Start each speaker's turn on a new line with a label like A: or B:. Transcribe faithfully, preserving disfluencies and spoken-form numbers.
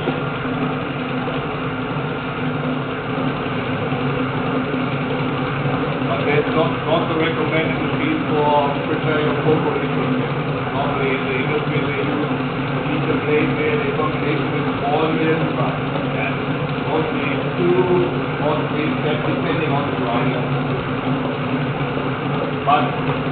A: But that's not, not the recommended machine for preparing a cocoa liquid. Normally in the industry they use a meter blade where they combination with oil and mostly two or three steps depending on the grinder. But